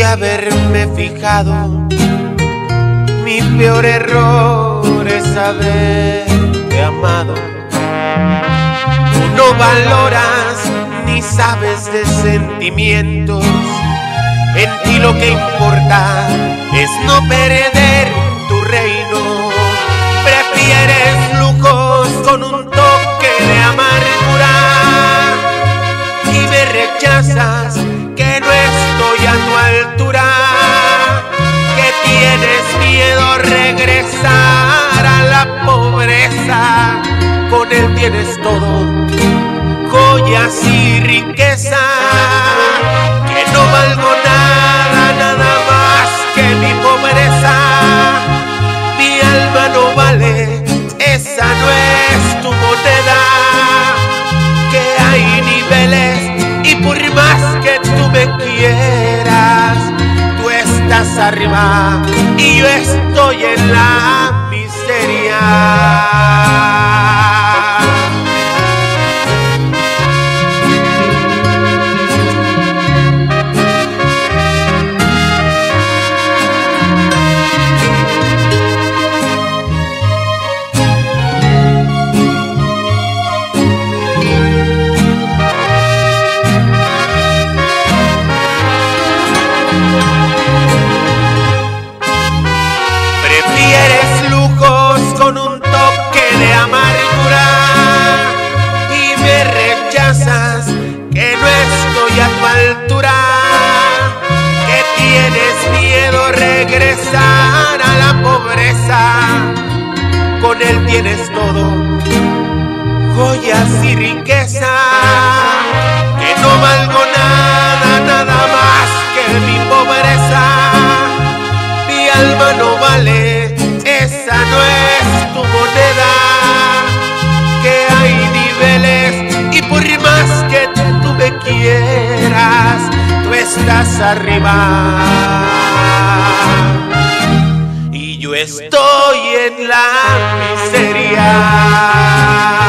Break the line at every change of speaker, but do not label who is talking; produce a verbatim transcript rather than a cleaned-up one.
Debí haberme fijado, mi peor error es haberte amado. Tú no valoras ni sabes de sentimientos, en ti lo que importa es no perder tu reino. Prefieres lujos con un toque de amargura y me rechazas que no estoy a tu altura, que tienes miedo a regresar a la pobreza. Con él tienes todo, joyas y riqueza, que no valgo nada, nada más que mi pobreza. Mi alma no vale, esa no es tu moneda, que hay niveles y por más que tú me quieras, tú estás arriba y yo estoy en la miseria. Prefieres lujos con un toque de amargura y me rechazas que no estoy a tu altura, que tienes miedo a regresar a la pobreza. Con él tienes todo, joyas y riqueza, que no valgo nada, nada más que mi pobreza. Mi alma no vale, esa no es tu moneda, que hay niveles y por más que tú me quieras, tú estás arriba y yo estoy en la miseria.